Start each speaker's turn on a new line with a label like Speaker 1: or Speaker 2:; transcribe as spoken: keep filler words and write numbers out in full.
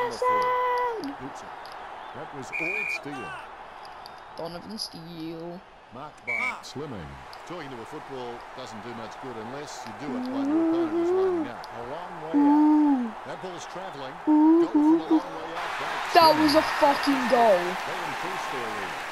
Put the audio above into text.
Speaker 1: Ederson!
Speaker 2: That was all stealing.
Speaker 1: Donovan Steele.
Speaker 2: Marked by Slimming. Talking to a football doesn't do much good unless you do it while your opponent is lining up. A long way out. That ball's travelling. Goal from a long way out.
Speaker 1: That was a fucking goal.
Speaker 2: They increased their lead.